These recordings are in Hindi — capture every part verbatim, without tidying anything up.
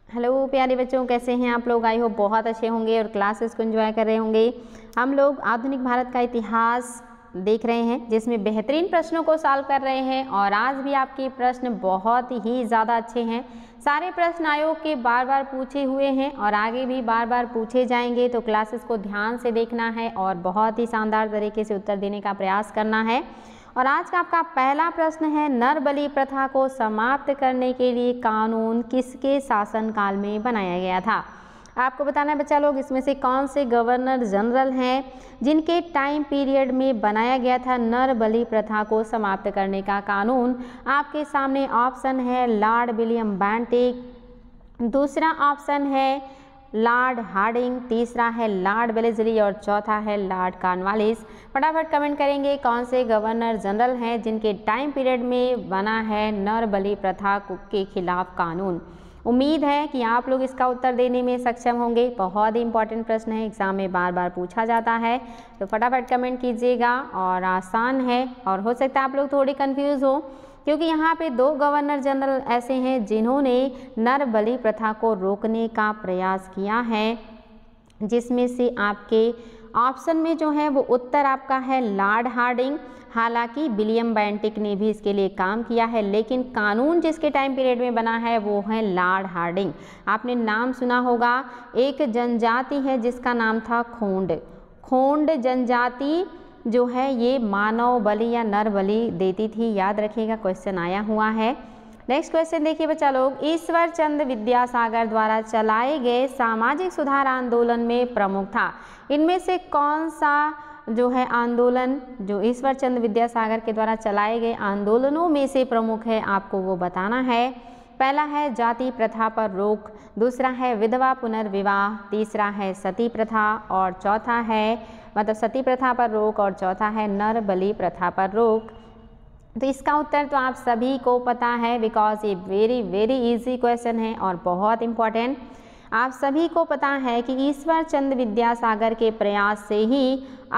हेलो प्यारे बच्चों, कैसे हैं आप लोग। आई होप बहुत अच्छे होंगे और क्लासेस को एंजॉय कर रहे होंगे। हम लोग आधुनिक भारत का इतिहास देख रहे हैं जिसमें बेहतरीन प्रश्नों को सॉल्व कर रहे हैं और आज भी आपके प्रश्न बहुत ही ज़्यादा अच्छे हैं। सारे प्रश्न आयोग के बार बार पूछे हुए हैं और आगे भी बार बार पूछे जाएंगे, तो क्लासेस को ध्यान से देखना है और बहुत ही शानदार तरीके से उत्तर देने का प्रयास करना है। और आज का आपका पहला प्रश्न है, नर बलि प्रथा को समाप्त करने के लिए कानून किसके शासनकाल में बनाया गया था। आपको बताना है बच्चा लोग, इसमें से कौन से गवर्नर जनरल हैं जिनके टाइम पीरियड में बनाया गया था नर बलि प्रथा को समाप्त करने का कानून। आपके सामने ऑप्शन है लॉर्ड विलियम बेंटिक, दूसरा ऑप्शन है लॉर्ड हार्डिंग, तीसरा है लॉर्ड वेलेस्ली और चौथा है लॉर्ड कॉर्नवालिस। फटाफट कमेंट करेंगे कौन से गवर्नर जनरल हैं जिनके टाइम पीरियड में बना है नर बलि प्रथा के खिलाफ कानून। उम्मीद है कि आप लोग इसका उत्तर देने में सक्षम होंगे। बहुत ही इंपॉर्टेंट प्रश्न है, एग्जाम में बार बार पूछा जाता है, तो फटाफट कमेंट कीजिएगा। और आसान है और हो सकता है आप लोग थोड़ी कंफ्यूज हो क्योंकि यहाँ पे दो गवर्नर जनरल ऐसे हैं जिन्होंने नर बलि प्रथा को रोकने का प्रयास किया है, जिसमें से आपके ऑप्शन में जो है वो उत्तर आपका है लॉर्ड हार्डिंग। हालांकि विलियम बेंटिक ने भी इसके लिए काम किया है, लेकिन कानून जिसके टाइम पीरियड में बना है वो है लॉर्ड हार्डिंग। आपने नाम सुना होगा, एक जनजाति है जिसका नाम था खोंड। खोंड जनजाति जो है ये मानव बलि या नर बलि देती थी, याद रखिएगा, क्वेश्चन आया हुआ है। नेक्स्ट क्वेश्चन देखिए बच्चा लोग, ईश्वर चंद्र विद्यासागर द्वारा चलाए गए सामाजिक सुधार आंदोलन में प्रमुख था। इनमें से कौन सा जो है आंदोलन जो ईश्वर चंद्र विद्यासागर के द्वारा चलाए गए आंदोलनों में से प्रमुख है, आपको वो बताना है। पहला है जाति प्रथा पर रोक, दूसरा है विधवा पुनर्विवाह, तीसरा है सती प्रथा और चौथा है मतलब सती प्रथा पर रोक और चौथा है नर बलि प्रथा पर रोक। तो इसका उत्तर तो आप सभी को पता है, बिकॉज ये वेरी वेरी इजी क्वेश्चन है और बहुत इम्पॉर्टेंट। आप सभी को पता है कि ईश्वर चंद्र विद्यासागर के प्रयास से ही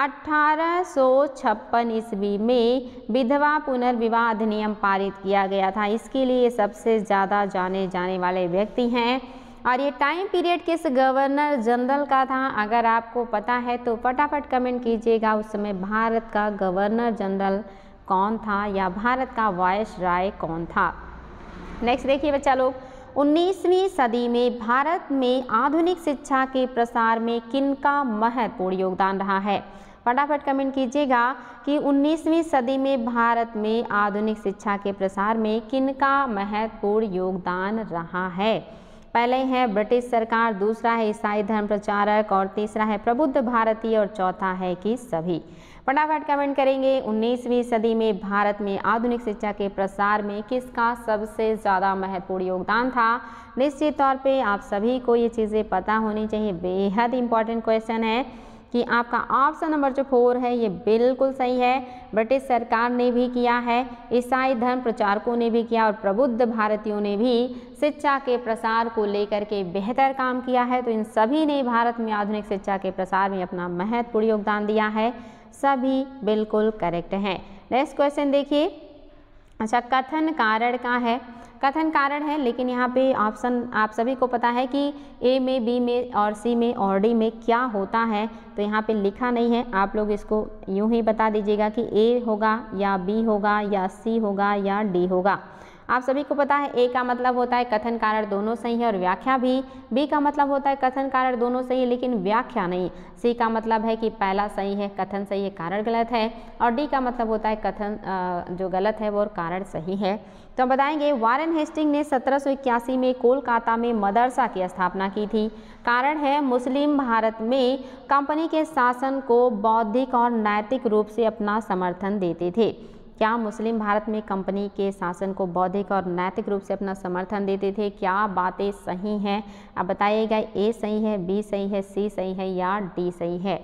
अठारह सौ छप्पन ईस्वी में विधवा पुनर्विवाह अधिनियम पारित किया गया था। इसके लिए सबसे ज़्यादा जाने जाने वाले व्यक्ति हैं। और ये टाइम पीरियड किस गवर्नर जनरल का था, अगर आपको पता है तो फटाफट कमेंट कीजिएगा। उस समय भारत का गवर्नर जनरल कौन था या भारत का वायसराय कौन था। नेक्स्ट देखिए बच्चा लोग, उन्नीसवीं सदी में भारत में आधुनिक शिक्षा के प्रसार में किनका महत्वपूर्ण योगदान रहा है। फटाफट कमेंट कीजिएगा कि उन्नीसवीं सदी में भारत में आधुनिक शिक्षा के प्रसार में किनका महत्वपूर्ण योगदान रहा है। पहले है ब्रिटिश सरकार, दूसरा है ईसाई धर्म प्रचारक और तीसरा है प्रबुद्ध भारतीय और चौथा है कि सभी। फटाफट कमेंट करेंगे उन्नीसवीं सदी में भारत में आधुनिक शिक्षा के प्रसार में किसका सबसे ज़्यादा महत्वपूर्ण योगदान था। निश्चित तौर पे आप सभी को ये चीज़ें पता होनी चाहिए। बेहद इंपॉर्टेंट क्वेश्चन है कि आपका ऑप्शन नंबर जो फोर है ये बिल्कुल सही है। ब्रिटिश सरकार ने भी किया है, ईसाई धर्म प्रचारकों ने भी किया और प्रबुद्ध भारतीयों ने भी शिक्षा के प्रसार को लेकर के बेहतर काम किया है। तो इन सभी ने भारत में आधुनिक शिक्षा के प्रसार में अपना महत्वपूर्ण योगदान दिया है। सभी बिल्कुल करेक्ट हैं। नेक्स्ट क्वेश्चन देखिए, अच्छा कथन कारण का है, कथन कारण है, लेकिन यहाँ पे ऑप्शन आप सभी को पता है कि ए में, बी में और सी में और डी में क्या होता है, तो यहाँ पे लिखा नहीं है। आप लोग इसको यूं ही बता दीजिएगा कि ए होगा या बी होगा या सी होगा या डी होगा। आप सभी को पता है ए का मतलब होता है कथन कारण दोनों सही है और व्याख्या भी, बी का मतलब होता है कथन कारण दोनों सही है लेकिन व्याख्या नहीं, सी का मतलब है कि पहला सही है कथन सही है कारण गलत है और डी का मतलब होता है कथन जो गलत है वो और कारण सही है। तो हम बताएंगे वारेन हेस्टिंग ने सत्रह सौ इक्यासी में कोलकाता में मदरसा की स्थापना की थी। कारण है मुस्लिम भारत में कंपनी के शासन को बौद्धिक और नैतिक रूप से अपना समर्थन देते थे। क्या मुस्लिम भारत में कंपनी के शासन को बौद्धिक और नैतिक रूप से अपना समर्थन देते थे? क्या बातें सही हैं? अब बताइएगा, ए सही है, बी सही है, सी सही है या डी सही है।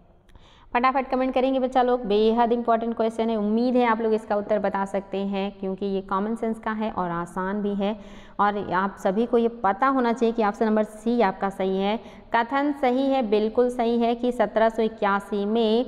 फटाफट कमेंट करेंगे बच्चा लोग। बेहद इंपॉर्टेंट क्वेश्चन है, उम्मीद है आप लोग इसका उत्तर बता सकते हैं क्योंकि ये कॉमन सेंस का है और आसान भी है और आप सभी को ये पता होना चाहिए कि ऑप्शन नंबर सी आपका सही है। कथन सही है, बिल्कुल सही है कि सत्रह सौ इक्यासी में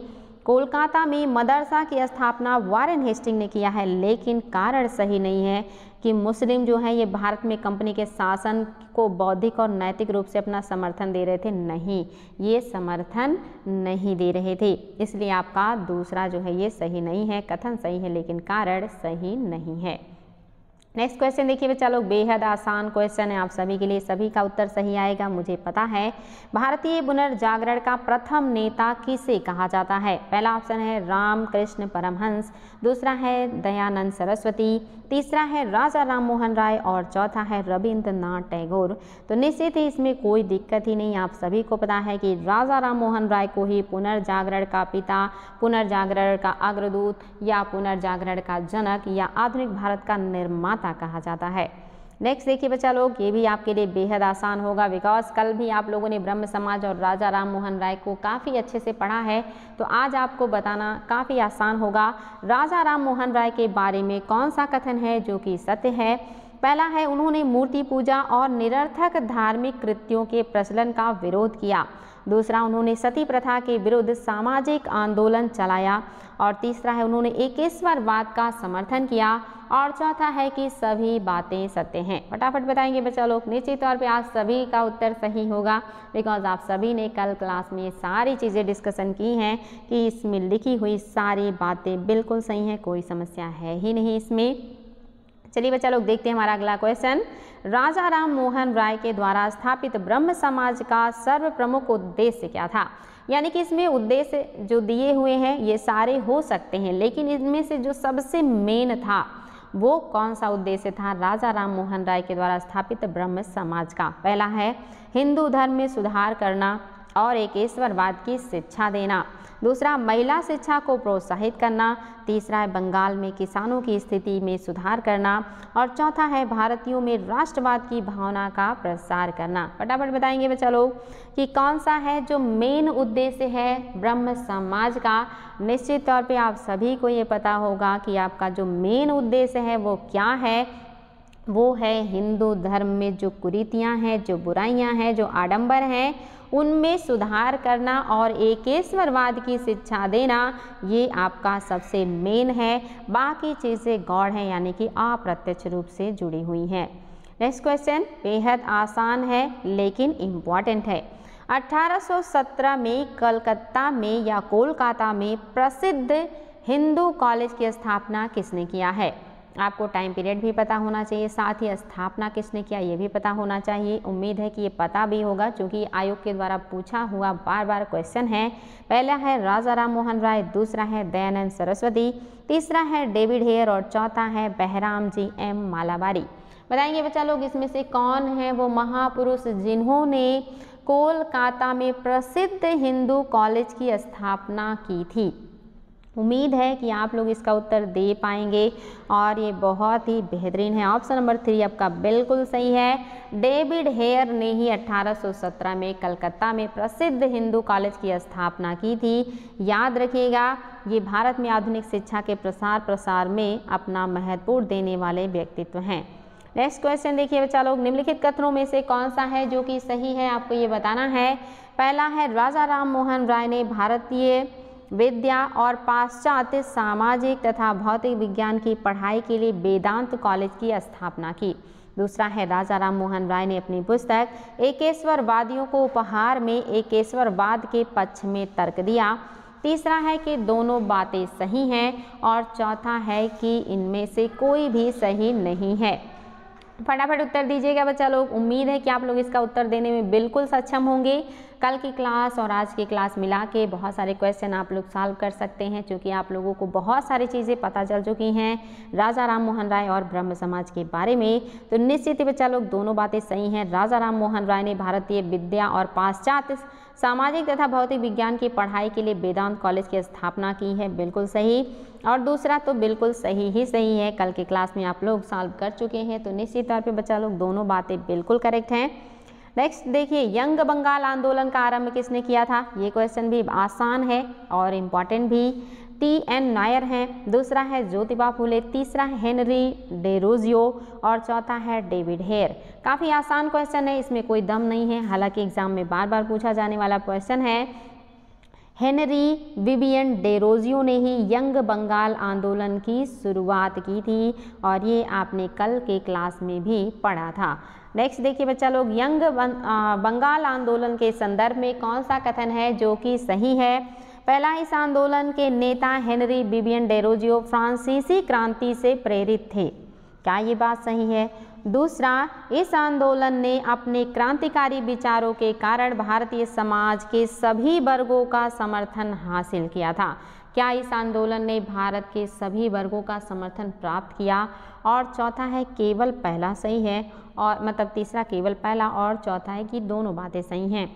कोलकाता में मदरसा की स्थापना वारेन हेस्टिंग ने किया है, लेकिन कारण सही नहीं है कि मुस्लिम जो हैं ये भारत में कंपनी के शासन को बौद्धिक और नैतिक रूप से अपना समर्थन दे रहे थे। नहीं, ये समर्थन नहीं दे रहे थे, इसलिए आपका दूसरा जो है ये सही नहीं है। कथन सही है लेकिन कारण सही नहीं है। नेक्स्ट क्वेश्चन देखिए बच्चा लोग, बेहद आसान क्वेश्चन है आप सभी के लिए, सभी का उत्तर सही आएगा मुझे पता है। भारतीय पुनर्जागरण का प्रथम नेता किसे कहा जाता है? पहला ऑप्शन है रामकृष्ण परमहंस, दूसरा है दयानंद सरस्वती, तीसरा है राजा राम मोहन राय और चौथा है रविंद्रनाथ टैगोर। तो निश्चित ही इसमें कोई दिक्कत ही नहीं, आप सभी को पता है कि राजा राम मोहन राय को ही पुनर्जागरण का पिता, पुनर्जागरण का अग्रदूत या पुनर्जागरण का जनक या आधुनिक भारत का निर्माता कहा जाता है। नेक्स्ट देखिए बच्चा लोग, ये भी आपके लिए बेहद आसान होगा, बिकॉज कल भी आप लोगों ने ब्रह्म समाज और राजा राम मोहन राय को काफ़ी अच्छे से पढ़ा है, तो आज आपको बताना काफ़ी आसान होगा। राजा राम मोहन राय के बारे में कौन सा कथन है जो कि सत्य है? पहला है, उन्होंने मूर्ति पूजा और निरर्थक धार्मिक कृत्यों के प्रचलन का विरोध किया। दूसरा, उन्होंने सती प्रथा के विरुद्ध सामाजिक आंदोलन चलाया। और तीसरा है, उन्होंने एकेश्वरवाद का समर्थन किया। और चौथा है कि सभी बातें सत्य हैं। फटाफट बताएंगे बच्चा लोग। निश्चित तौर पे आज सभी का उत्तर सही होगा, बिकॉज आप सभी ने कल क्लास में सारी चीज़ें डिस्कशन की हैं कि इसमें लिखी हुई सारी बातें बिल्कुल सही हैं, कोई समस्या है ही नहीं इसमें। चलिए बच्चा लोग देखते हैं हमारा अगला क्वेश्चन। राजा राम मोहन राय के द्वारा स्थापित ब्रह्म समाज का सर्व प्रमुख उद्देश्य क्या था? यानी कि इसमें उद्देश्य जो दिए हुए हैं ये सारे हो सकते हैं, लेकिन इनमें से जो सबसे मेन था वो कौन सा उद्देश्य था राजा राम मोहन राय के द्वारा स्थापित ब्रह्म समाज का? पहला है हिंदू धर्म में सुधार करना और एकेश्वरवाद की शिक्षा देना। दूसरा, महिला शिक्षा को प्रोत्साहित करना। तीसरा है बंगाल में किसानों की स्थिति में सुधार करना। और चौथा है भारतीयों में राष्ट्रवाद की भावना का प्रसार करना। फटाफट बताएंगे बच्चा लोग कि कौन सा है जो मेन उद्देश्य है ब्रह्म समाज का। निश्चित तौर पे आप सभी को ये पता होगा कि आपका जो मेन उद्देश्य है वो क्या है। वो है हिंदू धर्म में जो कुरीतियाँ हैं, जो बुराइयाँ हैं, जो आडंबर हैं, उनमें सुधार करना और एकेश्वरवाद की शिक्षा देना, ये आपका सबसे मेन है। बाकी चीज़ें गौड़ हैं, यानी कि अप्रत्यक्ष रूप से जुड़ी हुई हैं। नेक्स्ट क्वेश्चन बेहद आसान है लेकिन इम्पॉर्टेंट है। अठारह सौ सत्रह में कलकत्ता में या कोलकाता में प्रसिद्ध हिंदू कॉलेज की स्थापना किसने किया है? आपको टाइम पीरियड भी पता होना चाहिए, साथ ही स्थापना किसने किया ये भी पता होना चाहिए। उम्मीद है कि ये पता भी होगा क्योंकि आयोग के द्वारा पूछा हुआ बार बार क्वेश्चन है। पहला है राजा राम मोहन राय, दूसरा है दयानंद सरस्वती, तीसरा है डेविड हेयर और चौथा है बहराम जी एम मालाबारी। बताएंगे बच्चा लोग इसमें से कौन है वो महापुरुष जिन्होंने कोलकाता में प्रसिद्ध हिंदू कॉलेज की स्थापना की थी? उम्मीद है कि आप लोग इसका उत्तर दे पाएंगे और ये बहुत ही बेहतरीन है। ऑप्शन नंबर थ्री आपका बिल्कुल सही है। डेविड हेयर ने ही अठारह सौ सत्रह में कलकत्ता में प्रसिद्ध हिंदू कॉलेज की स्थापना की थी। याद रखिएगा, ये भारत में आधुनिक शिक्षा के प्रसार प्रसार में अपना महत्वपूर्ण देने वाले व्यक्तित्व हैं। नेक्स्ट क्वेश्चन देखिए बच्चा लोग, निम्नलिखित कथनों में से कौन सा है जो कि सही है, आपको ये बताना है। पहला है राजा राम मोहन राय ने भारतीय विद्या और पाश्चात्य सामाजिक तथा भौतिक विज्ञान की पढ़ाई के लिए वेदांत कॉलेज की स्थापना की। दूसरा है राजा राम मोहन राय ने अपनी पुस्तक एकेश्वरवादियों को उपहार में एकेश्वरवाद के पक्ष में तर्क दिया। तीसरा है कि दोनों बातें सही हैं और चौथा है कि इनमें से कोई भी सही नहीं है। फटाफट उत्तर दीजिएगा बच्चा लोग। उम्मीद है कि आप लोग इसका उत्तर देने में बिल्कुल सक्षम होंगे। कल की क्लास और आज की क्लास मिला के बहुत सारे क्वेश्चन आप लोग सॉल्व कर सकते हैं, क्योंकि आप लोगों को बहुत सारी चीज़ें पता चल चुकी हैं राजा राम मोहन राय और ब्रह्म समाज के बारे में। तो निश्चित ही बच्चा लोग दोनों बातें सही हैं। राजा राम मोहन राय ने भारतीय विद्या और पाश्चात्य सामाजिक तथा भौतिक विज्ञान की पढ़ाई के लिए वेदांत कॉलेज की स्थापना की है, बिल्कुल सही। और दूसरा तो बिल्कुल सही ही सही है, कल की क्लास में आप लोग सॉल्व कर चुके हैं। तो निश्चित तौर पे बच्चा लोग दोनों बातें बिल्कुल करेक्ट हैं। नेक्स्ट देखिए, यंग बंगाल आंदोलन का आरंभ किसने किया था? ये क्वेश्चन भी आसान है और इम्पॉर्टेंट भी। टी एन नायर हैं, दूसरा है ज्योतिबा फुले, तीसरा है हेनरी डेरोजियो और चौथा है डेविड हेयर। काफ़ी आसान क्वेश्चन है, इसमें कोई दम नहीं है, हालांकि एग्जाम में बार बार पूछा जाने वाला क्वेश्चन है। हेनरी विवियन डेरोजियो ने ही यंग बंगाल आंदोलन की शुरुआत की थी और ये आपने कल के क्लास में भी पढ़ा था। नेक्स्ट देखिए बच्चा लोग, यंग बंगाल आंदोलन के संदर्भ में कौन सा कथन है जो कि सही है। पहला, इस आंदोलन के नेता हेनरी विवियन डेरोजियो फ्रांसीसी क्रांति से प्रेरित थे। क्या ये बात सही है? दूसरा, इस आंदोलन ने अपने क्रांतिकारी विचारों के कारण भारतीय समाज के सभी वर्गों का समर्थन हासिल किया था। क्या इस आंदोलन ने भारत के सभी वर्गों का समर्थन प्राप्त किया? और चौथा है केवल पहला सही है, और मतलब तीसरा केवल पहला और चौथा है कि दोनों बातें सही हैं।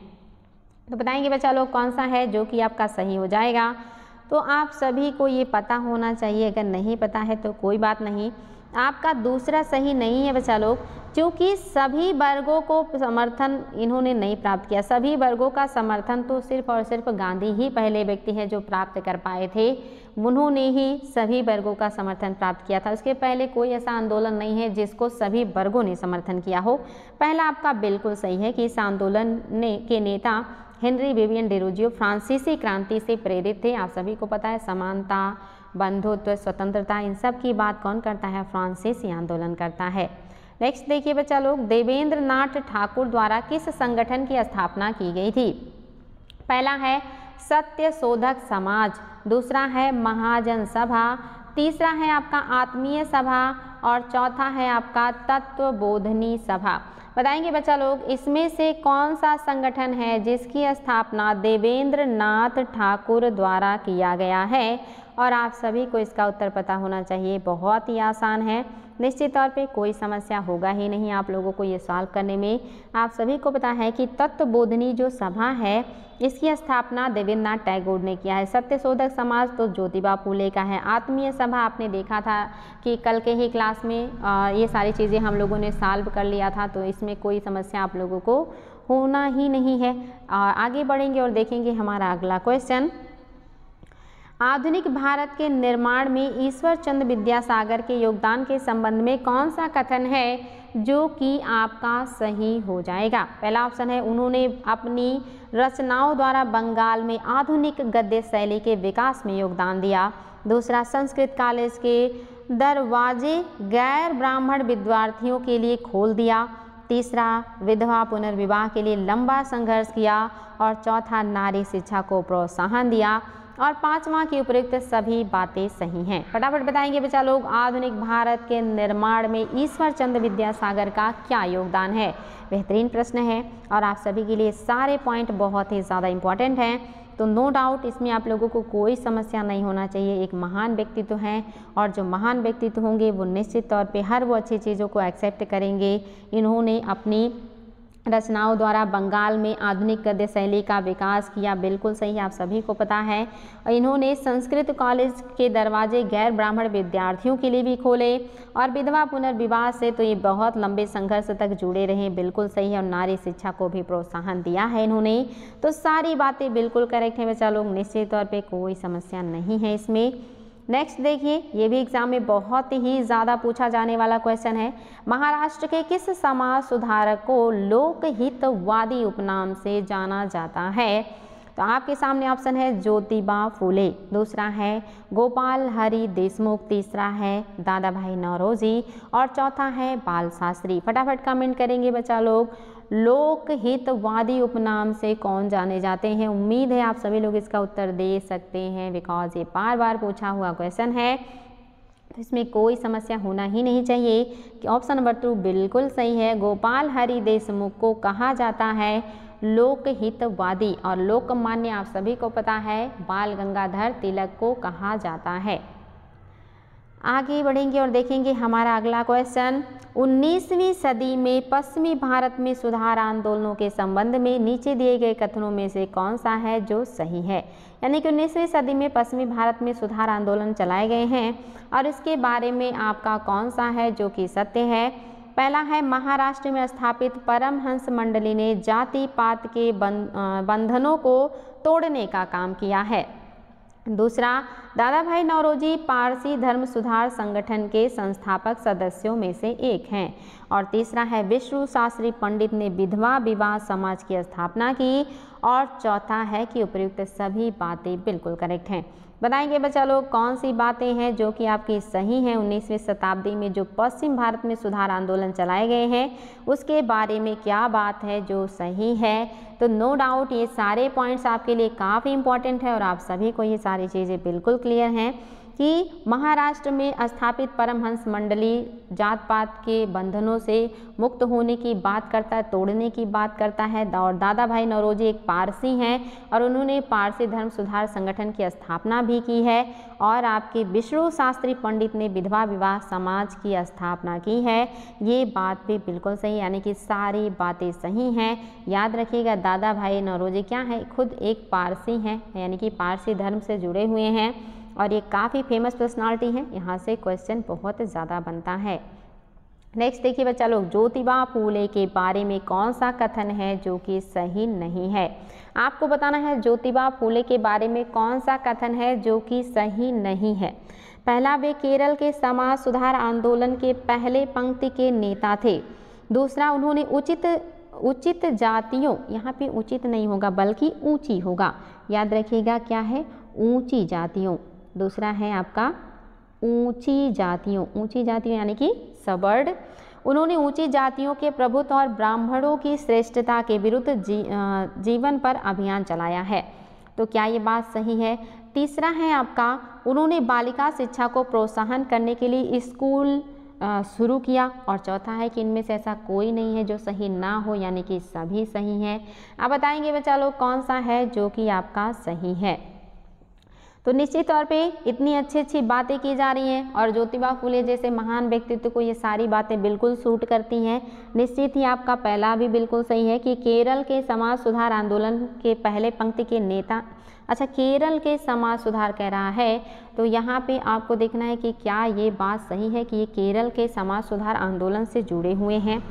तो बताएंगे बच्चा लोग कौन सा है जो कि आपका सही हो जाएगा। तो आप सभी को ये पता होना चाहिए, अगर नहीं पता है तो कोई बात नहीं, आपका दूसरा सही नहीं है बच्चा लोग, क्योंकि सभी वर्गों को समर्थन इन्होंने नहीं प्राप्त किया। सभी वर्गों का समर्थन तो सिर्फ और सिर्फ गांधी ही पहले व्यक्ति हैं जो प्राप्त कर पाए थे, उन्होंने ही सभी वर्गों का समर्थन प्राप्त किया था। उसके पहले कोई ऐसा आंदोलन नहीं है जिसको सभी वर्गों ने समर्थन किया हो। पहला आपका बिल्कुल सही है कि इस आंदोलन ने के नेता हेनरी विवियन डेरोजियो फ्रांसीसी क्रांति से प्रेरित थे। आप सभी को पता है समानता, बंधुत्व, स्वतंत्रता, इन सब की बात कौन करता है? फ्रांसीसी आंदोलन करता है। नेक्स्ट देखिए बच्चा लोग, देवेंद्र नाथ ठाकुर द्वारा किस संगठन की स्थापना की गई थी? पहला है सत्य शोधक समाज, दूसरा है महाजन सभा, तीसरा है आपका आत्मीय सभा और चौथा है आपका तत्वबोधनी सभा। बताएंगे बच्चा लोग इसमें से कौन सा संगठन है जिसकी स्थापना देवेंद्र नाथ ठाकुर द्वारा किया गया है? और आप सभी को इसका उत्तर पता होना चाहिए, बहुत ही आसान है, निश्चित तौर पे कोई समस्या होगा ही नहीं आप लोगों को ये सॉल्व करने में। आप सभी को पता है कि तत्वबोधनी जो सभा है इसकी स्थापना देवेंद्र नाथ टैगोर ने किया है। सत्य शोधक समाज तो ज्योतिबा फूले का है। आत्मीय सभा आपने देखा था कि कल के ही क्लास में आ, ये सारी चीज़ें हम लोगों ने सॉल्व कर लिया था, तो इसमें कोई समस्या आप लोगों को होना ही नहीं है। आ, आगे बढ़ेंगे और देखेंगे हमारा अगला क्वेश्चन। आधुनिक भारत के निर्माण में ईश्वर चंद्र विद्यासागर के योगदान के संबंध में कौन सा कथन है जो कि आपका सही हो जाएगा? पहला ऑप्शन है उन्होंने अपनी रचनाओं द्वारा बंगाल में आधुनिक गद्य शैली के विकास में योगदान दिया। दूसरा, संस्कृत कॉलेज के दरवाजे गैर ब्राह्मण विद्यार्थियों के लिए खोल दिया। तीसरा, विधवा पुनर्विवाह के लिए लंबा संघर्ष किया। और चौथा, नारी शिक्षा को प्रोत्साहन दिया। और पांचवा की उपयुक्त सभी बातें सही हैं। फटाफट बताएंगे बच्चा लोग, आधुनिक भारत के निर्माण में ईश्वर चंद्र विद्यासागर का क्या योगदान है? बेहतरीन प्रश्न है और आप सभी के लिए सारे पॉइंट बहुत ही ज़्यादा इम्पॉर्टेंट हैं, तो नो डाउट इसमें आप लोगों को कोई समस्या नहीं होना चाहिए। एक महान व्यक्तित्व हैं और जो महान व्यक्तित्व होंगे वो निश्चित तौर पे हर वो अच्छी चीज़ों को एक्सेप्ट करेंगे। इन्होंने अपनी रचनाओं द्वारा बंगाल में आधुनिक गद्य शैली का विकास किया, बिल्कुल सही, आप सभी को पता है। इन्होंने संस्कृत कॉलेज के दरवाजे गैर ब्राह्मण विद्यार्थियों के लिए भी खोले और विधवा पुनर्विवाह से तो ये बहुत लंबे संघर्ष तक जुड़े रहे, बिल्कुल सही है। और नारी शिक्षा को भी प्रोत्साहन दिया है इन्होंने, तो सारी बातें बिल्कुल करेक्ट है बच्चा लोग, निश्चित तौर पर कोई समस्या नहीं है इसमें। नेक्स्ट देखिए, ये भी एग्जाम में बहुत ही ज़्यादा पूछा जाने वाला क्वेश्चन है। महाराष्ट्र के किस समाज सुधारक को लोकहितवादी उपनाम से जाना जाता है? तो आपके सामने ऑप्शन है ज्योतिबा फूले, दूसरा है गोपाल हरि देशमुख, तीसरा है दादा भाई नौरोजी और चौथा है बाल शास्त्री। फटाफट कमेंट करेंगे बच्चा लोग, लोकहितवादी उपनाम से कौन जाने जाते हैं? उम्मीद है आप सभी लोग इसका उत्तर दे सकते हैं, बिकॉज ये बार बार पूछा हुआ क्वेश्चन है, तो इसमें कोई समस्या होना ही नहीं चाहिए कि ऑप्शन नंबर टू बिल्कुल सही है। गोपाल हरि देशमुख को कहा जाता है लोकहितवादी और लोकमान्य आप सभी को पता है बाल गंगाधर तिलक को कहा जाता है। आगे बढ़ेंगे और देखेंगे हमारा अगला क्वेश्चन। उन्नीसवीं सदी में पश्चिमी भारत में सुधार आंदोलनों के संबंध में नीचे दिए गए कथनों में से कौन सा है जो सही है? यानी कि उन्नीसवीं सदी में पश्चिमी भारत में सुधार आंदोलन चलाए गए हैं और इसके बारे में आपका कौन सा है जो कि सत्य है? पहला है महाराष्ट्र में स्थापित परमहंस मंडली ने जाति पात के बंधनों को तोड़ने का काम किया है। दूसरा, दादा भाई नौरोजी पारसी धर्म सुधार संगठन के संस्थापक सदस्यों में से एक हैं। और तीसरा है विष्णु शास्त्री पंडित ने विधवा विवाह समाज की स्थापना की, और चौथा है कि उपयुक्त सभी बातें बिल्कुल करेक्ट हैं। बताएंगे बच्चा लोग कौन सी बातें हैं जो कि आपकी सही हैं। उन्नीसवीं शताब्दी में जो पश्चिम भारत में सुधार आंदोलन चलाए गए हैं उसके बारे में क्या बात है जो सही है। तो नो डाउट ये सारे पॉइंट्स आपके लिए काफ़ी इंपॉर्टेंट है और आप सभी को ये सारी चीज़ें बिल्कुल क्लियर हैं कि महाराष्ट्र में स्थापित परमहंस मंडली जात पात के बंधनों से मुक्त होने की बात करता है, तोड़ने की बात करता है। और दादा भाई नौरोजी एक पारसी हैं और उन्होंने पारसी धर्म सुधार संगठन की स्थापना भी की है। और आपके विष्णु शास्त्री पंडित ने विधवा विवाह समाज की स्थापना की है। ये बात भी बिल्कुल सही, यानी कि सारी बातें सही हैं। याद रखिएगा दादा भाई नौरोजी क्या है, खुद एक पारसी हैं, यानी कि पारसी धर्म से जुड़े हुए हैं और ये काफ़ी फेमस पर्सनालिटी है। यहाँ से क्वेश्चन बहुत ज़्यादा बनता है। नेक्स्ट देखिए बच्चा लोग, ज्योतिबा फूले के बारे में कौन सा कथन है जो कि सही नहीं है। आपको बताना है ज्योतिबा फूले के बारे में कौन सा कथन है जो कि सही नहीं है। पहला, वे केरल के समाज सुधार आंदोलन के पहले पंक्ति के नेता थे। दूसरा, उन्होंने उचित उचित जातियों, यहाँ पे उचित नहीं होगा बल्कि ऊंची होगा, याद रखिएगा क्या है, ऊंची जातियों। दूसरा है आपका ऊंची जातियों, ऊंची जातियों यानी कि सबर्ड। उन्होंने ऊंची जातियों के प्रभुत्व और ब्राह्मणों की श्रेष्ठता के विरुद्ध जी, जीवन पर अभियान चलाया है। तो क्या ये बात सही है। तीसरा है आपका, उन्होंने बालिका शिक्षा को प्रोत्साहन करने के लिए स्कूल शुरू किया। और चौथा है कि इनमें से ऐसा कोई नहीं है जो सही ना हो, यानी कि सभी सही हैं। अब बताएंगे बच्चा लोग कौन सा है जो कि आपका सही है। तो निश्चित तौर पे इतनी अच्छी अच्छी बातें की जा रही हैं और ज्योतिबा फूले जैसे महान व्यक्तित्व को ये सारी बातें बिल्कुल सूट करती हैं। निश्चित ही आपका पहला भी बिल्कुल सही है कि केरल के समाज सुधार आंदोलन के पहले पंक्ति के नेता, अच्छा केरल के समाज सुधार कह रहा है, तो यहाँ पे आपको देखना है कि क्या ये बात सही है कि ये केरल के समाज सुधार आंदोलन से जुड़े हुए हैं।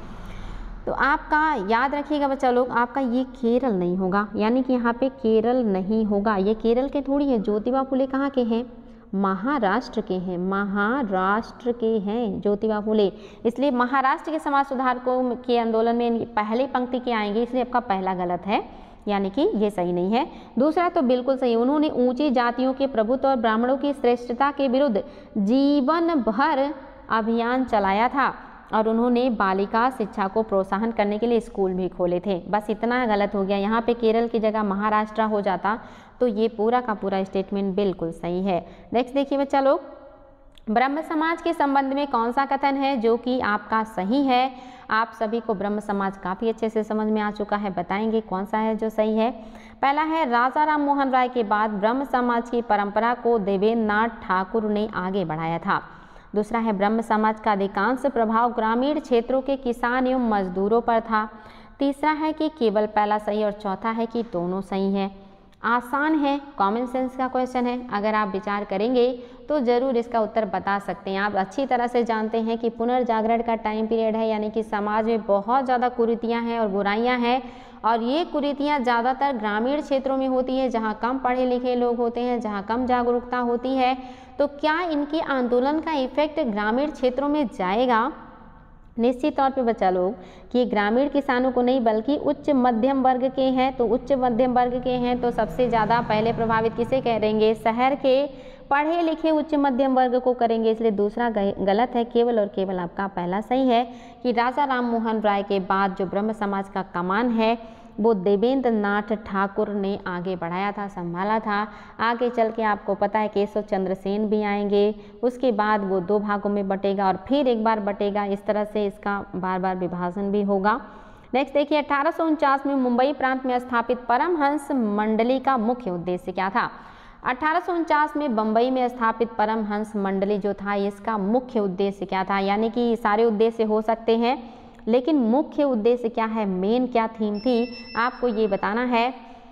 तो आपका याद रखिएगा बच्चा लोग, आपका ये केरल नहीं होगा, यानी कि यहाँ पे केरल नहीं होगा। ये केरल के थोड़ी है, ज्योतिबा फूले कहाँ के हैं, महाराष्ट्र के हैं, महाराष्ट्र के हैं ज्योतिबा फूले। इसलिए महाराष्ट्र के समाज सुधार को के आंदोलन में पहले पंक्ति के आएंगे, इसलिए आपका पहला गलत है, यानी कि ये सही नहीं है। दूसरा तो बिल्कुल सही, उन्होंने ऊंची जातियों के प्रभुत्व और ब्राह्मणों की श्रेष्ठता के विरुद्ध जीवन भर अभियान चलाया था और उन्होंने बालिका शिक्षा को प्रोत्साहन करने के लिए स्कूल भी खोले थे। बस इतना गलत हो गया, यहाँ पे केरल की जगह महाराष्ट्र हो जाता तो ये पूरा का पूरा स्टेटमेंट बिल्कुल सही है। नेक्स्ट देखिए बच्चा लोग, ब्रह्म समाज के संबंध में कौन सा कथन है जो कि आपका सही है। आप सभी को ब्रह्म समाज काफ़ी अच्छे से समझ में आ चुका है, बताएंगे कौन सा है जो सही है। पहला है, राजा राम मोहन राय के बाद ब्रह्म समाज की परंपरा को देवेंद्र नाथ ठाकुर ने आगे बढ़ाया था। दूसरा है, ब्रह्म समाज का अधिकांश प्रभाव ग्रामीण क्षेत्रों के किसान एवं मजदूरों पर था। तीसरा है कि केवल पहला सही और चौथा है कि दोनों सही है। आसान है, कॉमन सेंस का क्वेश्चन है, अगर आप विचार करेंगे तो ज़रूर इसका उत्तर बता सकते हैं। आप अच्छी तरह से जानते हैं कि पुनर्जागरण का टाइम पीरियड है, यानी कि समाज में बहुत ज़्यादा कुरीतियाँ हैं और बुराइयाँ हैं और ये कुरीतियाँ ज़्यादातर ग्रामीण क्षेत्रों में होती है जहाँ कम पढ़े लिखे लोग होते हैं, जहाँ कम जागरूकता होती है। तो क्या इनके आंदोलन का इफेक्ट ग्रामीण क्षेत्रों में जाएगा? निश्चित तौर पे बच्चा लोग कि ग्रामीण किसानों को नहीं बल्कि उच्च मध्यम वर्ग के हैं, तो उच्च मध्यम वर्ग के हैं तो सबसे ज़्यादा पहले प्रभावित किसे करेंगे, शहर के पढ़े लिखे उच्च मध्यम वर्ग को करेंगे, इसलिए दूसरा गलत है। केवल और केवल आपका पहला सही है कि राजा राम मोहन राय के बाद जो ब्रह्म समाज का कमान है वो देवेंद्र नाथ ठाकुर ने आगे बढ़ाया था, संभाला था। आगे चल के आपको पता है केशव चंद्र सेन भी आएंगे, उसके बाद वो दो भागों में बटेगा और फिर एक बार बटेगा, इस तरह से इसका बार बार विभाजन भी होगा। नेक्स्ट देखिए, अठारह सौ उनचास में मुंबई प्रांत में स्थापित परमहंस मंडली का मुख्य उद्देश्य क्या था। अठारह सौ उनचास में बम्बई में स्थापित परमहंस मंडली जो था इसका मुख्य उद्देश्य क्या था, यानी कि सारे उद्देश्य हो सकते हैं लेकिन मुख्य उद्देश्य क्या है, मेन क्या थीम थी, आपको ये बताना है।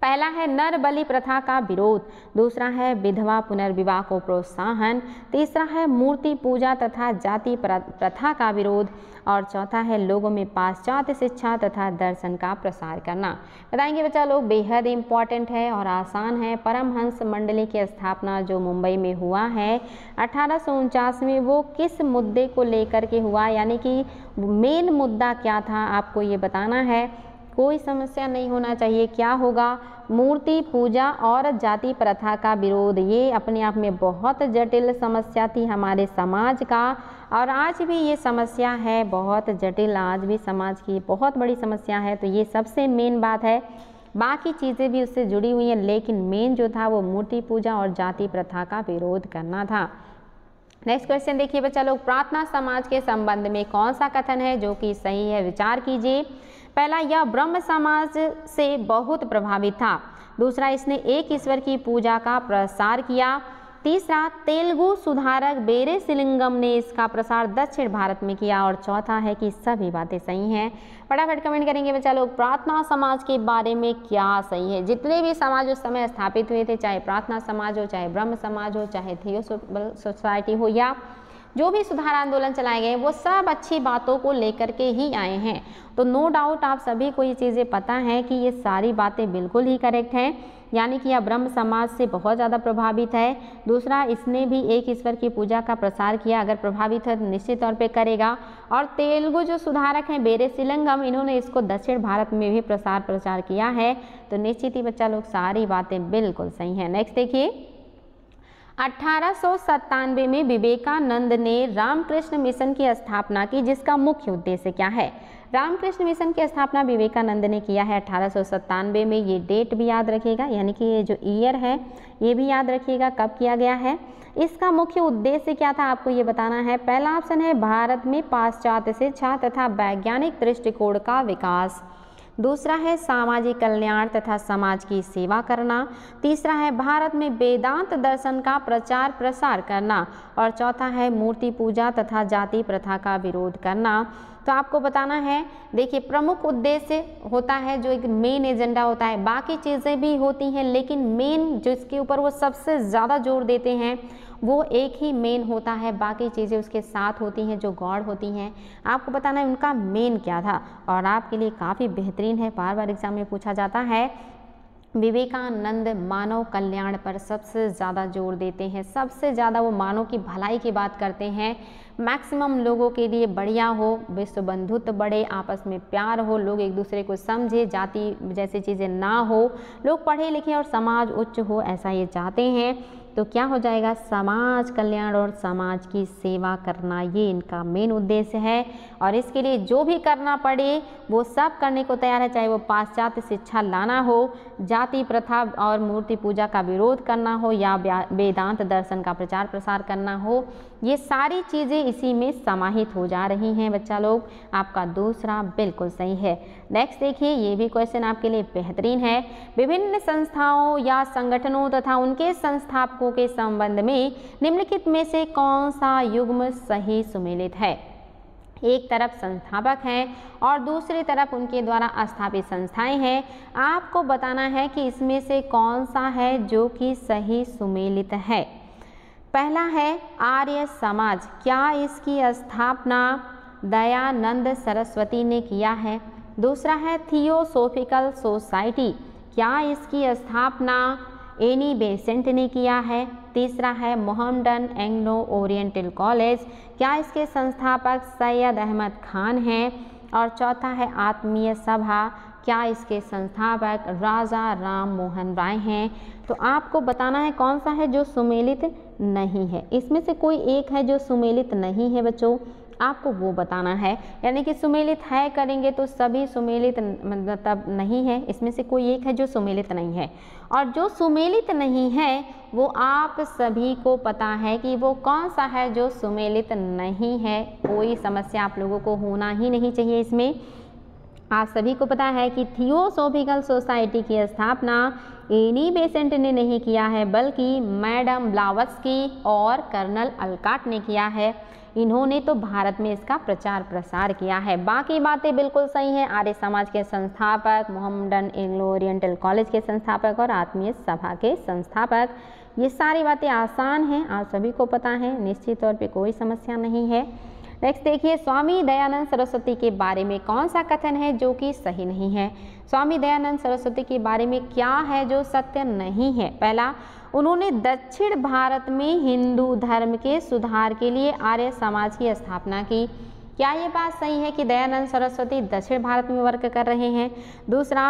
पहला है नर बलि प्रथा का विरोध, दूसरा है विधवा पुनर्विवाह को प्रोत्साहन, तीसरा है मूर्ति पूजा तथा जाति प्रथा का विरोध और चौथा है लोगों में पाश्चात्य शिक्षा तथा दर्शन का प्रसार करना। बताएंगे बच्चा लोग, बेहद इम्पॉर्टेंट है और आसान है। परमहंस मंडली की स्थापना जो मुंबई में हुआ है अठारह सौ उनचास में, वो किस मुद्दे को लेकर के हुआ, यानी कि मेन मुद्दा क्या था आपको ये बताना है। कोई समस्या नहीं होना चाहिए। क्या होगा? मूर्ति पूजा और जाति प्रथा का विरोध। ये अपने आप में बहुत जटिल समस्या थी हमारे समाज का और आज भी ये समस्या है बहुत जटिल, आज भी समाज की बहुत बड़ी समस्या है। तो ये सबसे मेन बात है, बाकी चीज़ें भी उससे जुड़ी हुई हैं, लेकिन मेन जो था वो मूर्ति पूजा और जाति प्रथा का विरोध करना था। नेक्स्ट क्वेश्चन देखिए बच्चा लोग, प्रार्थना समाज के संबंध में कौन सा कथन है जो कि सही है, विचार कीजिए। पहला, यह ब्रह्म समाज से बहुत प्रभावित था। दूसरा, इसने एक ईश्वर की पूजा का प्रसार किया। तीसरा, तेलुगु सुधारक वीरेशलिंगम ने इसका प्रसार दक्षिण भारत में किया। और चौथा है कि सभी बातें सही हैं। फटाफट कमेंट करेंगे बच्चा लोग, प्रार्थना समाज के बारे में क्या सही है। जितने भी समाज उस समय स्थापित हुए थे, चाहे प्रार्थना समाज हो, चाहे ब्रह्म समाज हो, चाहे थियोसॉफिकल सोसाइटी हो, या जो भी सुधार आंदोलन चलाए गए, वो सब अच्छी बातों को लेकर के ही आए हैं। तो नो डाउट आप सभी को ये चीज़ें पता हैं कि ये सारी बातें बिल्कुल ही करेक्ट हैं, यानी कि यह ब्रह्म समाज से बहुत ज़्यादा प्रभावित है। दूसरा, इसने भी एक ईश्वर की पूजा का प्रसार किया, अगर प्रभावित है तो निश्चित तौर पे करेगा। और तेलुगु जो सुधारक हैं वीरेशलिंगम, इन्होंने इसको दक्षिण भारत में भी प्रसार प्रचार किया है। तो निश्चित ही बच्चा लोग सारी बातें बिल्कुल सही हैं। नेक्स्ट देखिए, अठारह सौ सत्तानवे में विवेकानंद ने रामकृष्ण मिशन की स्थापना की, जिसका मुख्य उद्देश्य क्या है। रामकृष्ण मिशन की स्थापना विवेकानंद ने किया है अठारह सौ सत्तानवे में। ये डेट भी याद रखिएगा, यानी कि ये जो ईयर है ये भी याद रखिएगा कब किया गया है। इसका मुख्य उद्देश्य क्या था आपको ये बताना है। पहला ऑप्शन है भारत में पाश्चात्य शिक्षा तथा वैज्ञानिक दृष्टिकोण का विकास। दूसरा है सामाजिक कल्याण तथा समाज की सेवा करना। तीसरा है भारत में वेदांत दर्शन का प्रचार प्रसार करना। और चौथा है मूर्ति पूजा तथा जाति प्रथा का विरोध करना। तो आपको बताना है, देखिए प्रमुख उद्देश्य होता है जो एक मेन एजेंडा होता है, बाकी चीज़ें भी होती हैं लेकिन मेन जिसके ऊपर वो सबसे ज़्यादा जोर देते हैं वो एक ही मेन होता है, बाकी चीज़ें उसके साथ होती हैं जो गॉड होती हैं। आपको बताना है उनका मेन क्या था और आपके लिए काफ़ी बेहतरीन है, बार बार एग्जाम में पूछा जाता है। विवेकानंद मानव कल्याण पर सबसे ज़्यादा जोर देते हैं, सबसे ज़्यादा वो मानव की भलाई की बात करते हैं। मैक्सिमम लोगों के लिए बढ़िया हो, विश्व बंधुत्व बढ़े, आपस में प्यार हो, लोग एक दूसरे को समझे, जाति जैसी चीज़ें ना हो, लोग पढ़े लिखे और समाज उच्च हो, ऐसा ये चाहते हैं। तो क्या हो जाएगा, समाज कल्याण और समाज की सेवा करना, ये इनका मेन उद्देश्य है। और इसके लिए जो भी करना पड़े वो सब करने को तैयार है, चाहे वो पाश्चात्य शिक्षा लाना हो, जाति प्रथा और मूर्ति पूजा का विरोध करना हो, या वेदांत दर्शन का प्रचार प्रसार करना हो, ये सारी चीज़ें इसी में समाहित हो जा रही हैं बच्चा लोग। आपका दूसरा बिल्कुल सही है। नेक्स्ट देखिए, ये भी क्वेश्चन आपके लिए बेहतरीन है। विभिन्न संस्थाओं या संगठनों तथा उनके संस्थापकों के संबंध में निम्नलिखित में से कौन सा युग्म सही सुमेलित है। एक तरफ संस्थापक हैं और दूसरी तरफ उनके द्वारा स्थापित संस्थाएं हैं। आपको बताना है कि इसमें से कौन सा है जो कि सही सुमेलित है। पहला है आर्य समाज, क्या इसकी स्थापना दयानंद सरस्वती ने किया है। दूसरा है थियोसॉफिकल सोसाइटी, क्या इसकी स्थापना एनी बेसेंट ने किया है। तीसरा है मोहम्मडन एंग्लो ओरिएंटल कॉलेज, क्या इसके संस्थापक सैयद अहमद खान हैं। और चौथा है आत्मीय सभा, क्या इसके संस्थापक राजा राम मोहन राय हैं। तो आपको बताना है कौन सा है जो सुमेलित नहीं है। इसमें से कोई एक है जो सुमेलित नहीं है बच्चों, आपको वो बताना है। यानी कि सुमेलित है करेंगे तो सभी सुमेलित मतलब नहीं है, इसमें से कोई एक है जो सुमेलित नहीं है। और जो सुमेलित नहीं है वो आप सभी को पता है कि वो कौन सा है जो सुमेलित नहीं है। कोई समस्या आप लोगों को होना ही नहीं चाहिए इसमें। आप सभी को पता है कि थियोसॉफिकल सोसाइटी की स्थापना एनी बेसेंट ने नहीं किया है, बल्कि मैडम ब्लावत्स्की और कर्नल अलकाट ने किया है। इन्होंने तो भारत में इसका प्रचार प्रसार किया है। बाकी बातें बिल्कुल सही हैं। आर्य समाज के संस्थापक, मोहम्मडन एंग्लो ओरिएंटल कॉलेज के संस्थापक और आत्मीय सभा के संस्थापक। ये सारी बातें आसान हैं, आप सभी को पता है, निश्चित तौर पे कोई समस्या नहीं है। नेक्स्ट देखिए, स्वामी दयानंद सरस्वती के बारे में कौन सा कथन है जो कि सही नहीं है। स्वामी दयानंद सरस्वती के बारे में क्या है जो सत्य नहीं है। पहला, उन्होंने दक्षिण भारत में हिंदू धर्म के सुधार के लिए आर्य समाज की स्थापना की। क्या ये बात सही है कि दयानंद सरस्वती दक्षिण भारत में वर्क कर रहे हैं? दूसरा,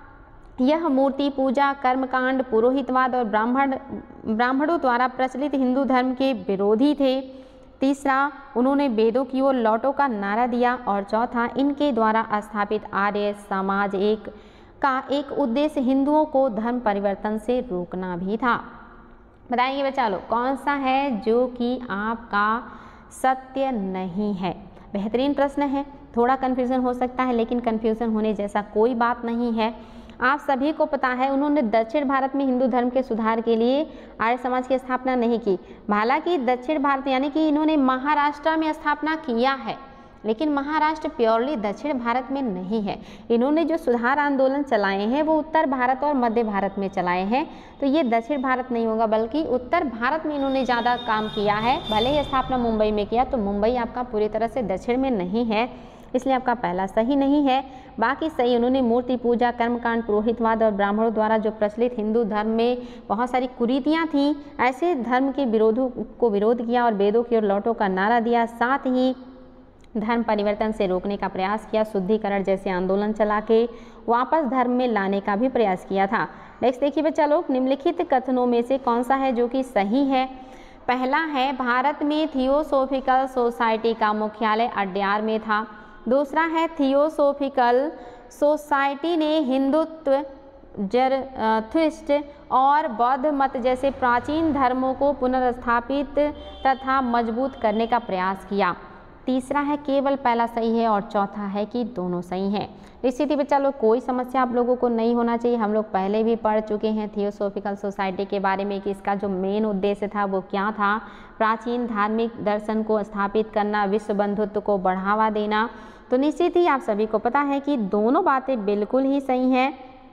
यह मूर्ति पूजा, कर्मकांड, पुरोहितवाद और ब्राह्मण ब्राह्मणों द्वारा प्रचलित हिंदू धर्म के विरोधी थे। तीसरा, उन्होंने वेदों की ओर लौटो का नारा दिया। और चौथा, इनके द्वारा स्थापित आर्य समाज एक का एक उद्देश्य हिंदुओं को धर्म परिवर्तन से रोकना भी था। बताइए बच्चा लोग, कौन सा है जो कि आपका सत्य नहीं है? बेहतरीन प्रश्न है। थोड़ा कन्फ्यूज़न हो सकता है, लेकिन कन्फ्यूज़न होने जैसा कोई बात नहीं है। आप सभी को पता है, उन्होंने दक्षिण भारत में हिंदू धर्म के सुधार के लिए आर्य समाज की स्थापना नहीं की। हालांकि दक्षिण भारत यानी कि इन्होंने महाराष्ट्र में स्थापना किया है, लेकिन महाराष्ट्र प्योरली दक्षिण भारत में नहीं है। इन्होंने जो सुधार आंदोलन चलाए हैं वो उत्तर भारत और मध्य भारत में चलाए हैं, तो ये दक्षिण भारत नहीं होगा, बल्कि उत्तर भारत में इन्होंने ज़्यादा काम किया है। भले ही स्थापना मुंबई में किया, तो मुंबई आपका पूरी तरह से दक्षिण में नहीं है, इसलिए आपका पहला सही नहीं है। बाकी सही, उन्होंने मूर्ति पूजा, कर्मकांड, पुरोहितवाद और ब्राह्मणों द्वारा जो प्रचलित हिंदू धर्म में बहुत सारी कुरीतियाँ थीं, ऐसे धर्म के विरोधों को विरोध किया और वेदों की ओर लौटो का नारा दिया। साथ ही धर्म परिवर्तन से रोकने का प्रयास किया, शुद्धिकरण जैसे आंदोलन चला के वापस धर्म में लाने का भी प्रयास किया था। नेक्स्ट देखिए बच्चा लोग, निम्नलिखित कथनों में से कौन सा है जो कि सही है? पहला है, भारत में थियोसॉफिकल सोसाइटी का मुख्यालय अड्यार में था। दूसरा है, थियोसॉफिकल सोसाइटी ने हिंदुत्व, जरथुस्ट्र और बौद्ध मत जैसे प्राचीन धर्मों को पुनर्स्थापित तथा मजबूत करने का प्रयास किया। तीसरा है, केवल पहला सही है। और चौथा है कि दोनों सही हैं। स्थिति बच्चा लोग कोई समस्या आप लोगों को नहीं होना चाहिए। हम लोग पहले भी पढ़ चुके हैं थियोसॉफिकल सोसाइटी के बारे में कि इसका जो मेन उद्देश्य था वो क्या था। प्राचीन धार्मिक दर्शन को स्थापित करना, विश्व बंधुत्व को बढ़ावा देना। तो निश्चित ही आप सभी को पता है कि दोनों बातें बिल्कुल ही सही हैं।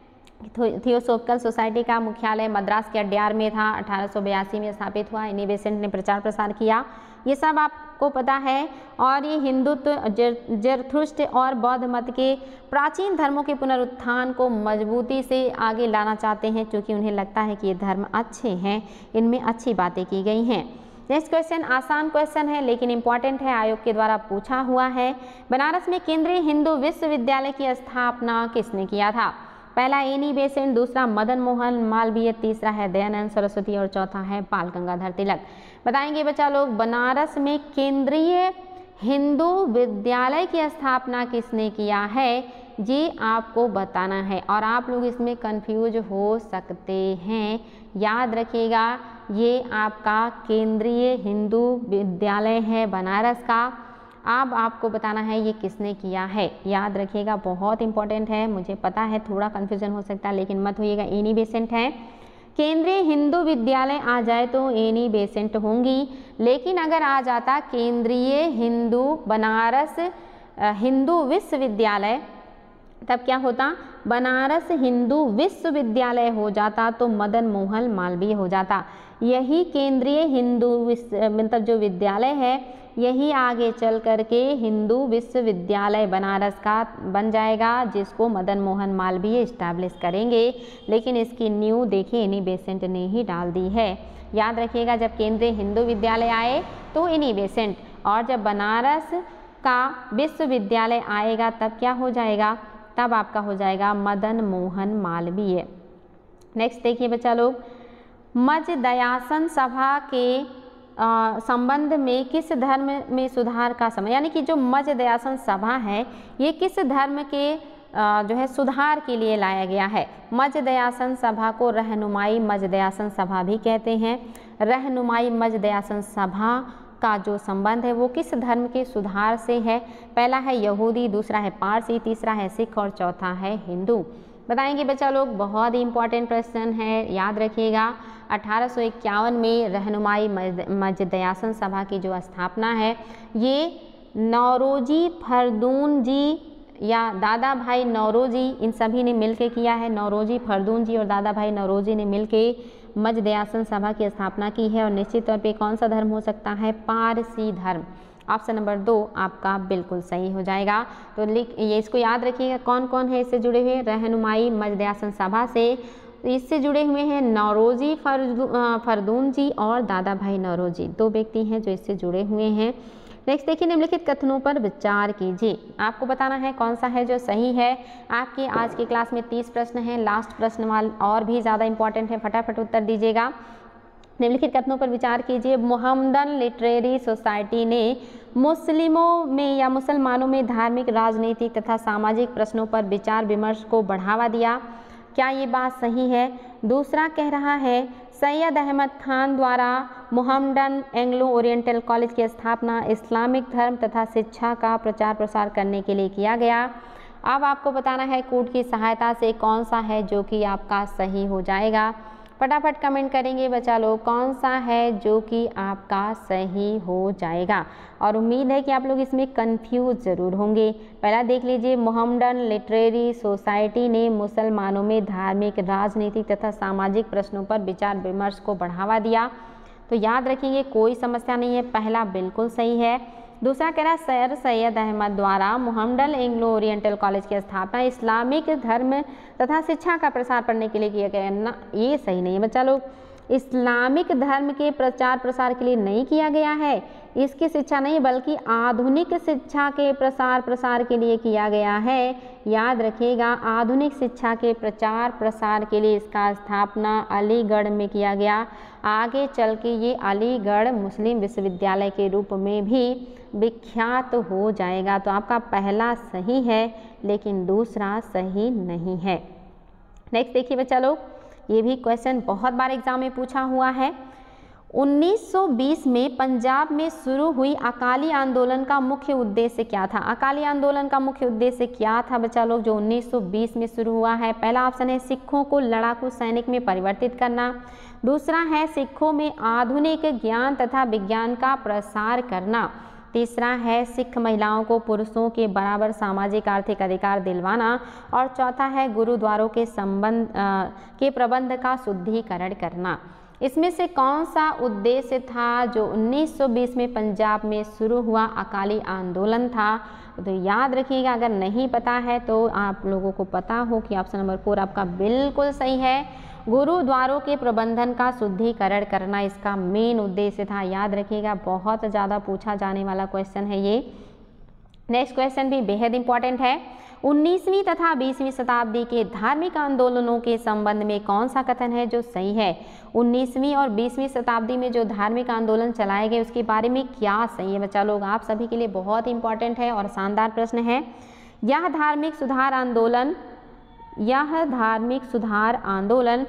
थियोसॉफिकल सोसाइटी का मुख्यालय मद्रास के अड्यार में था, अठारह सौ बयासी में स्थापित हुआ। एनी बेसेंट ने प्रचार प्रसार किया, ये सब आपको पता है। और ये हिंदुत्व, जरथुस्ट्र और बौद्ध मत के प्राचीन धर्मों के पुनरुत्थान को मजबूती से आगे लाना चाहते हैं, क्योंकि उन्हें लगता है कि ये धर्म अच्छे हैं, इनमें अच्छी बातें की गई हैं। नेक्स्ट क्वेश्चन आसान क्वेश्चन है लेकिन इम्पॉर्टेंट है, आयोग के द्वारा पूछा हुआ है। बनारस में केंद्रीय हिंदू विश्वविद्यालय की स्थापना किसने किया था? पहला एनी बेसेंट, दूसरा मदन मोहन मालवीय, तीसरा है दयानंद सरस्वती और चौथा है बाल गंगाधर तिलक। बताएंगे बच्चा लोग, बनारस में केंद्रीय हिंदू विद्यालय की स्थापना किसने किया है, ये आपको बताना है। और आप लोग इसमें कंफ्यूज हो सकते हैं, याद रखिएगा ये आपका केंद्रीय हिंदू विद्यालय है बनारस का। अब आपको बताना है ये किसने किया है, याद रखिएगा, बहुत इंपॉर्टेंट है। मुझे पता है थोड़ा कन्फ्यूजन हो सकता है, लेकिन मत होइएगा। एनी बेसेंट है। केंद्रीय हिंदू विद्यालय आ जाए तो एनी बेसेंट होंगी, लेकिन अगर आ जाता केंद्रीय हिंदू बनारस हिंदू विश्वविद्यालय, तब क्या होता? बनारस हिंदू विश्वविद्यालय हो जाता, तो मदन मोहन मालवीय हो जाता। यही केंद्रीय हिंदू मतलब जो विद्यालय है, यही आगे चल करके हिंदू विश्वविद्यालय बनारस का बन जाएगा, जिसको मदन मोहन मालवीय इस्टेब्लिश करेंगे। लेकिन इसकी न्यू देखिए एनी बेसेंट ने ही डाल दी है। याद रखिएगा, जब केंद्रीय हिंदू विद्यालय आए तो एनी बेसेंट, और जब बनारस का विश्वविद्यालय आएगा तब क्या हो जाएगा? तब आपका हो जाएगा मदन मोहन मालवीय। नेक्स्ट देखिए बच्चा लोग, मजदयासन सभा के संबंध में किस धर्म में सुधार का समय, यानी कि जो मजदयासन सभा है ये किस धर्म के आ, जो है सुधार के लिए लाया गया है। मजदयासन सभा को रहनुमाई मजदयासन सभा भी कहते हैं। रहनुमाई मजदयासन सभा का जो संबंध है वो किस धर्म के सुधार से है? पहला है यहूदी, दूसरा है पारसी, तीसरा है सिख और चौथा है हिंदू। बताएंगे बच्चा लोग, बहुत ही इंपॉर्टेंट प्रश्न है, याद रखिएगा। अठारह सौ इक्यावन में रहनुमाई मजदयासन सभा की जो स्थापना है ये नौरोजी फरदून जी या दादा भाई नौरोजी, इन सभी ने मिलकर किया है। नौरोजी फरदून जी और दादा भाई नौरोजी ने मिलकर मजदयासन सभा की स्थापना की है। और निश्चित तौर पे कौन सा धर्म हो सकता है? पारसी धर्म। ऑप्शन नंबर दो आपका बिल्कुल सही हो जाएगा। तो लिख ये इसको याद रखिएगा, कौन कौन है इससे जुड़े हुए? रहनुमाई मजदयासन सभा से इससे जुड़े हुए हैं नौरोजी फरदू फरदून जी और दादा भाई नौरोजी, दो व्यक्ति हैं जो इससे जुड़े हुए हैं। नेक्स्ट देखिए, निम्नलिखित कथनों पर विचार कीजिए। आपको बताना है कौन सा है जो सही है। आपके आज की क्लास में तीस प्रश्न हैं, लास्ट प्रश्न वाल और भी ज़्यादा इंपॉर्टेंट है, फटाफट उत्तर दीजिएगा। निम्नलिखित कथनों पर विचार कीजिए। मोहम्मदन लिटरेरी सोसाइटी ने मुस्लिमों में या मुसलमानों में धार्मिक, राजनीतिक तथा सामाजिक प्रश्नों पर विचार विमर्श को बढ़ावा दिया। क्या ये बात सही है? दूसरा कह रहा है सैयद अहमद खान द्वारा मोहम्मदन एंग्लो ओरिएंटल कॉलेज की स्थापना इस्लामिक धर्म तथा शिक्षा का प्रचार प्रसार करने के लिए किया गया। अब आपको बताना है कोड की सहायता से कौन सा है जो कि आपका सही हो जाएगा। फटाफट कमेंट करेंगे बच्चा लोग, कौन सा है जो कि आपका सही हो जाएगा। और उम्मीद है कि आप लोग इसमें कंफ्यूज ज़रूर होंगे। पहला देख लीजिए, मोहम्मदन लिटरेरी सोसाइटी ने मुसलमानों में धार्मिक, राजनीतिक तथा सामाजिक प्रश्नों पर विचार विमर्श को बढ़ावा दिया। तो याद रखेंगे, कोई समस्या नहीं है, पहला बिल्कुल सही है। दूसरा कह रहा है सर सैयद अहमद द्वारा मोहम्मदन एंग्लो ओरिएंटल कॉलेज की स्थापना इस्लामिक धर्म तथा शिक्षा का प्रसार करने के लिए किया गया ना, ये सही नहीं है बच्चा लोग। इस्लामिक धर्म के प्रचार प्रसार के लिए नहीं किया गया है, इसकी शिक्षा नहीं बल्कि आधुनिक शिक्षा के प्रसार प्रसार के लिए किया गया है। याद रखिएगा, आधुनिक शिक्षा के प्रचार प्रसार के लिए इसका स्थापना अलीगढ़ में किया गया। आगे चल के ये अलीगढ़ मुस्लिम विश्वविद्यालय के रूप में भी विख्यात हो जाएगा। तो आपका पहला सही है लेकिन दूसरा सही नहीं है। नेक्स्ट देखिए बच्चा लोग, ये भी क्वेश्चन बहुत बार एग्जाम में पूछा हुआ है। उन्नीस सौ बीस में पंजाब में शुरू हुई अकाली आंदोलन का मुख्य उद्देश्य क्या था? अकाली आंदोलन का मुख्य उद्देश्य क्या था बच्चा लोग जो उन्नीस सौ बीस में शुरू हुआ है? पहला ऑप्शन है सिखों को लड़ाकू सैनिक में परिवर्तित करना। दूसरा है सिखों में आधुनिक ज्ञान तथा विज्ञान का प्रसार करना। तीसरा है सिख महिलाओं को पुरुषों के बराबर सामाजिक आर्थिक अधिकार दिलवाना। और चौथा है गुरुद्वारों के संबंध के प्रबंध का शुद्धिकरण करना। इसमें से कौन सा उद्देश्य था जो उन्नीस सौ बीस में पंजाब में शुरू हुआ अकाली आंदोलन था? तो याद रखिएगा, अगर नहीं पता है तो आप लोगों को पता हो कि ऑप्शन नंबर फोर आपका बिल्कुल सही है। गुरुद्वारों के प्रबंधन का शुद्धिकरण करना इसका मेन उद्देश्य था। याद रखिएगा, बहुत ज़्यादा पूछा जाने वाला क्वेश्चन है ये। नेक्स्ट क्वेश्चन भी बेहद इंपॉर्टेंट है। उन्नीसवीं तथा बीसवीं शताब्दी के धार्मिक आंदोलनों के संबंध में कौन सा कथन है जो सही है? उन्नीसवीं और बीसवीं शताब्दी में जो धार्मिक आंदोलन चलाए गए उसके बारे में क्या सही है बच्चा लोग? आप सभी के लिए बहुत इंपॉर्टेंट है और शानदार प्रश्न है। यह धार्मिक सुधार आंदोलन यह धार्मिक सुधार आंदोलन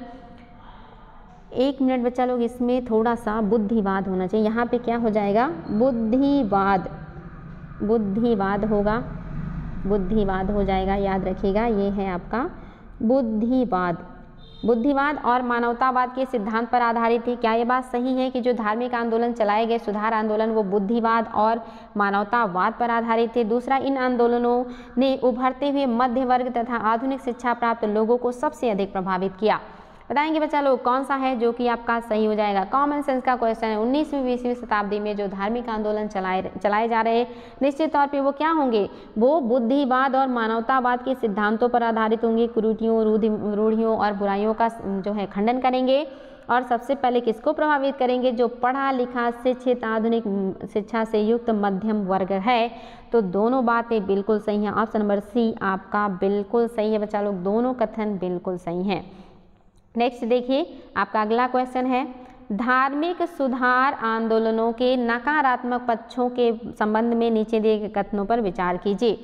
एक मिनट बच्चा लोग, इसमें थोड़ा सा बुद्धिवाद होना चाहिए। यहाँ पे क्या हो जाएगा? बुद्धिवाद बुद्धिवाद होगा, बुद्धिवाद हो जाएगा। याद रखिएगा, ये है आपका बुद्धिवाद। बुद्धिवाद और मानवतावाद के सिद्धांत पर आधारित थी। क्या ये बात सही है कि जो धार्मिक आंदोलन चलाए गए सुधार आंदोलन वो बुद्धिवाद और मानवतावाद पर आधारित थे? दूसरा, इन आंदोलनों ने उभरते हुए मध्य वर्ग तथा आधुनिक शिक्षा प्राप्त लोगों को सबसे अधिक प्रभावित किया। बताएंगे बच्चा लोग कौन सा है जो कि आपका सही हो जाएगा? कॉमन सेंस का क्वेश्चन है। उन्नीसवीं बीसवीं शताब्दी में जो धार्मिक आंदोलन चलाए चलाए जा रहे निश्चित तौर पे वो क्या होंगे? वो बुद्धिवाद और मानवतावाद के सिद्धांतों पर आधारित होंगे। कुरीतियों, रूढ़ियों और बुराइयों का जो है खंडन करेंगे। और सबसे पहले किसको प्रभावित करेंगे? जो पढ़ा लिखा शिक्षित आधुनिक शिक्षा से युक्त मध्यम वर्ग है। तो दोनों बातें बिल्कुल सही हैं। ऑप्शन नंबर सी आपका बिल्कुल सही है बच्चा लोग, दोनों कथन बिल्कुल सही हैं। नेक्स्ट देखिए, आपका अगला क्वेश्चन है धार्मिक सुधार आंदोलनों के नकारात्मक पक्षों के संबंध में नीचे दिए गए कथनों पर विचार कीजिए।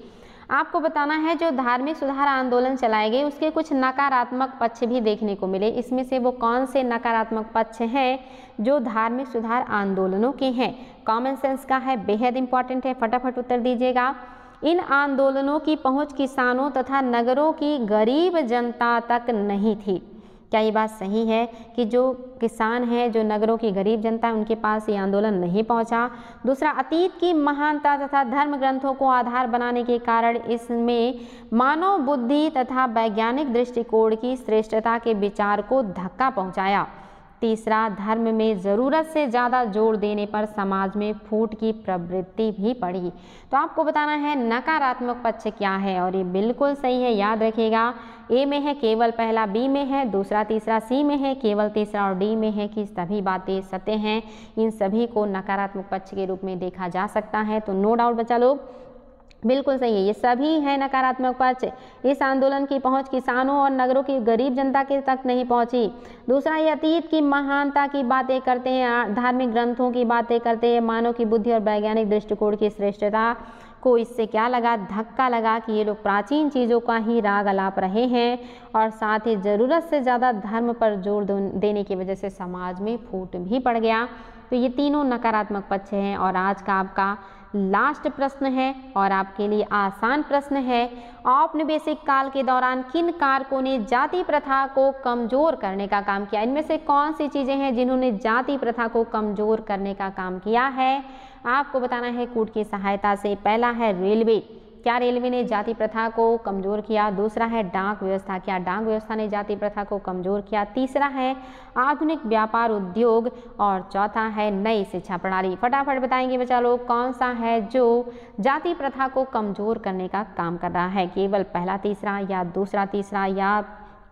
आपको बताना है जो धार्मिक सुधार आंदोलन चलाए गए उसके कुछ नकारात्मक पक्ष भी देखने को मिले। इसमें से वो कौन से नकारात्मक पक्ष हैं जो धार्मिक सुधार आंदोलनों के हैं? कॉमन सेंस का है, बेहद इंपॉर्टेंट है, फटाफट उत्तर दीजिएगा। इन आंदोलनों की पहुंच किसानों तथा नगरों की गरीब जनता तक नहीं थी। क्या ये बात सही है कि जो किसान हैं, जो नगरों की गरीब जनता है, उनके पास ये आंदोलन नहीं पहुंचा? दूसरा, अतीत की महानता तथा धर्म ग्रंथों को आधार बनाने के कारण इसमें मानव बुद्धि तथा वैज्ञानिक दृष्टिकोण की श्रेष्ठता के विचार को धक्का पहुंचाया। तीसरा, धर्म में ज़रूरत से ज़्यादा जोर देने पर समाज में फूट की प्रवृत्ति भी बढ़ी। तो आपको बताना है नकारात्मक पक्ष क्या है, और ये बिल्कुल सही है, याद रखिएगा। ए में है केवल पहला, बी में है दूसरा, तीसरा, सी में है केवल तीसरा, और डी में है कि सभी बातें सत्य हैं। इन सभी को नकारात्मक पक्ष के रूप में देखा जा सकता है। तो नो डाउट बच्चा लोग बिल्कुल सही है, ये सभी है नकारात्मक पक्ष। इस आंदोलन की पहुंच किसानों और नगरों की गरीब जनता के तक नहीं पहुंची। दूसरा, ये अतीत की महानता की बातें करते हैं, धार्मिक ग्रंथों की बातें करते हैं, मानव की बुद्धि और वैज्ञानिक दृष्टिकोण की श्रेष्ठता को इससे क्या लगा? धक्का लगा कि ये लोग प्राचीन चीज़ों का ही राग अलाप रहे हैं, और साथ ही ज़रूरत से ज़्यादा धर्म पर जोर देने की वजह से समाज में फूट भी पड़ गया। तो ये तीनों नकारात्मक पक्ष हैं। और आज का आपका लास्ट प्रश्न है और आपके लिए आसान प्रश्न है। औपनिवेशिक काल के दौरान किन कारकों ने जाति प्रथा को कमजोर करने का काम किया? इनमें से कौन सी चीज़ें हैं जिन्होंने जाति प्रथा को कमजोर करने का काम किया है? आपको बताना है कूट की सहायता से। पहला है रेलवे, क्या रेलवे ने जाति प्रथा को कमज़ोर किया? दूसरा है डाक व्यवस्था, क्या डाक व्यवस्था ने जाति प्रथा को कमज़ोर किया? तीसरा है आधुनिक व्यापार उद्योग, और चौथा है नई शिक्षा प्रणाली। फटाफट बताएंगे बच्चा लोग कौन सा है जो जाति प्रथा को कमज़ोर करने का काम कर रहा है? केवल पहला तीसरा, या दूसरा तीसरा, या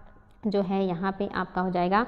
जो है यहाँ पे आपका हो जाएगा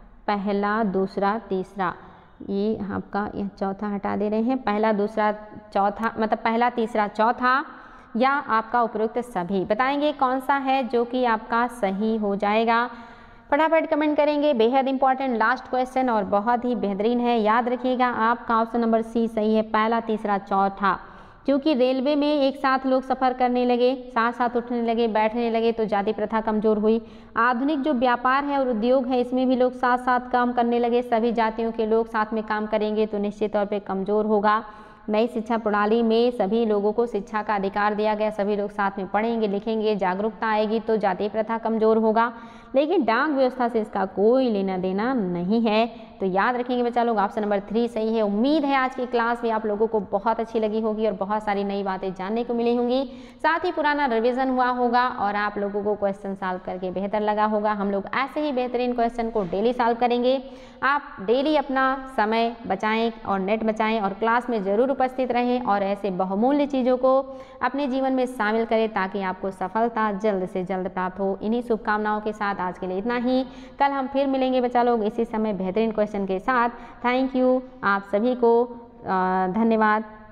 पहला दूसरा तीसरा। ये आपका यह चौथा हटा दे रहे हैं, पहला दूसरा चौथा, मतलब पहला तीसरा चौथा, या आपका उपरोक्त सभी। बताएंगे कौन सा है जो कि आपका सही हो जाएगा। फटाफट कमेंट करेंगे। बेहद इंपॉर्टेंट लास्ट क्वेश्चन और बहुत ही बेहतरीन है, याद रखिएगा। आपका ऑप्शन नंबर सी सही है, पहला तीसरा चौथा। क्योंकि रेलवे में एक साथ लोग सफ़र करने लगे, साथ साथ उठने लगे, बैठने लगे, तो जाति प्रथा कमज़ोर हुई। आधुनिक जो व्यापार है और उद्योग है, इसमें भी लोग साथ साथ काम करने लगे, सभी जातियों के लोग साथ में काम करेंगे तो निश्चित तौर पे कमज़ोर होगा। नई शिक्षा प्रणाली में सभी लोगों को शिक्षा का अधिकार दिया गया, सभी लोग साथ में पढ़ेंगे लिखेंगे, जागरूकता आएगी तो जाति प्रथा कमज़ोर होगा। लेकिन डाक व्यवस्था से इसका कोई लेना देना नहीं है। तो याद रखेंगे बच्चा लोग, ऑप्शन नंबर थ्री सही है। उम्मीद है आज की क्लास भी आप लोगों को बहुत अच्छी लगी होगी और बहुत सारी नई बातें जानने को मिली होंगी। साथ ही पुराना रिवीजन हुआ होगा और आप लोगों को क्वेश्चन सॉल्व करके बेहतर लगा होगा। हम लोग ऐसे ही बेहतरीन क्वेश्चन को डेली सॉल्व करेंगे। आप डेली अपना समय बचाएं और नेट बचाएं और क्लास में ज़रूर उपस्थित रहें और ऐसे बहुमूल्य चीज़ों को अपने जीवन में शामिल करें ताकि आपको सफलता जल्द से जल्द प्राप्त हो। इन्हीं शुभकामनाओं के साथ आज के लिए इतना ही। कल हम फिर मिलेंगे बच्चा लोग इसी समय बेहतरीन क्वेश्चन के साथ। थैंक यू आप सभी को, धन्यवाद।